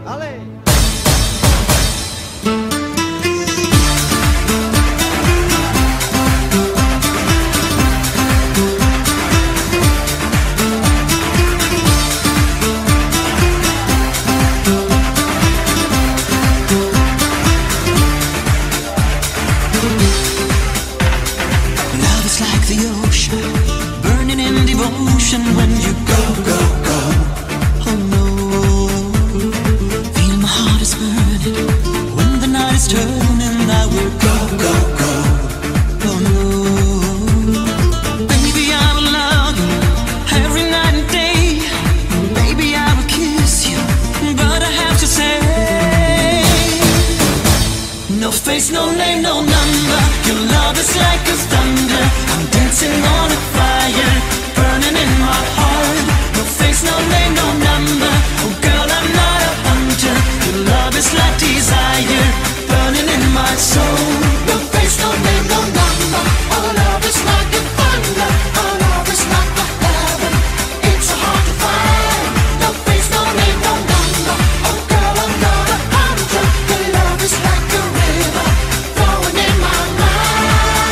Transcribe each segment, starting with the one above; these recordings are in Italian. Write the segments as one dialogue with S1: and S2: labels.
S1: When you go, go, go, oh no, feel my heart is burning. When the night is turning, I will go, go, go, oh no. Baby, I will love you every night and day. Baby, I will kiss you, but I have to say, no face, no name, no number. Your love is like a thunder. I'm dancing on a fire, burning in my heart. No face, no name, no number. Oh girl, I'm not a hunter. Your love is like desire, burning in my soul. No face, no name, no number. Our love is like a thunder. Our love is like a heaven. It's so hard to find. No face, no name, no number. Oh girl, I'm not a hunter. Your love is like a river flowing in my mind.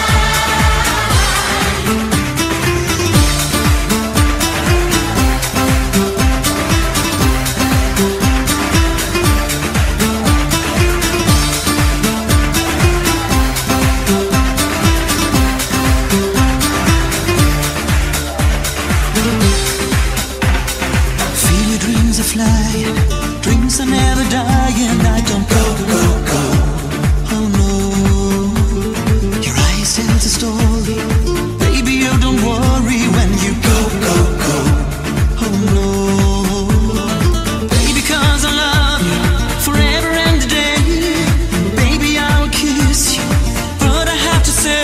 S1: Feel your dreams are flying, dreams are never dying. I don't go, go, go, oh no. Your eyes tell the story, baby, you don't worry when you go, go, go, oh no. Baby, 'cause I love you forever and a day. Baby, I will kiss you, but I have to say,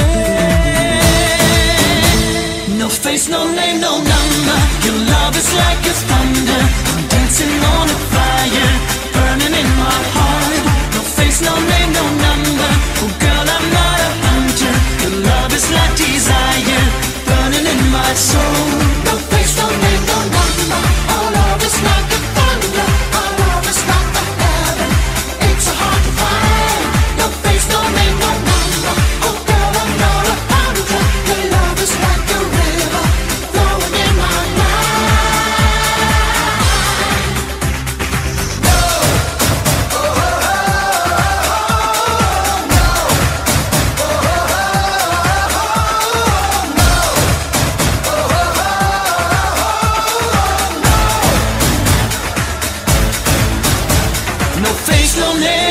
S1: no face, no name, no number. Your love is like a thunder. I'm dancing on a fire, burning in my heart. No face, no name, no number. Oh girl, I'm not a hunter. Your love is like desire, burning in my soul. No face, no name, no number. Our love is like a thunder. Our love is like a heaven. It's so hard to find. No face, no name, no number. Oh girl, I'm not a hunter. Your love is like a river flowing in my mind. No face, no name.